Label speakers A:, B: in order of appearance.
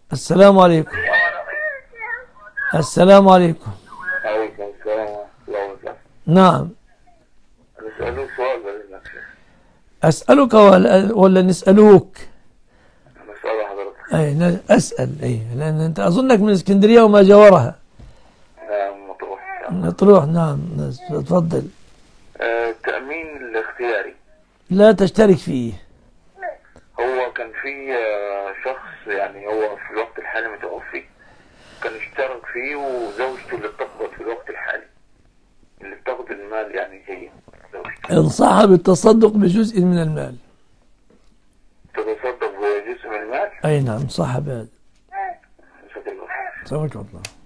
A: السلام عليكم. السلام عليكم.
B: عليكم السلام ورحمة الله وبركاته.
A: نعم.
B: نسألوك سؤال بإذنك شيخ.
A: أسألك ولا نسألوك؟
B: نسأل حضرتك.
A: أي أسأل، أي لأن أنت أظنك من اسكندرية وما جاورها.
B: نعم مطروح.
A: تروح. نعم تفضل.
B: التأمين الاختياري
A: لا تشترك فيه.
B: هو كان في شخص يعني هو في الوقت الحالي متوفي، كان اشترك فيه وزوجته اللي بتقبض في الوقت الحالي، اللي بتاخد المال يعني هي زوجته.
A: انصح بالتصدق بجزء من المال.
B: تتصدق بجزء من المال؟
A: أي نعم صح بهذا.
B: جزاك الله خير.
A: سواك الله.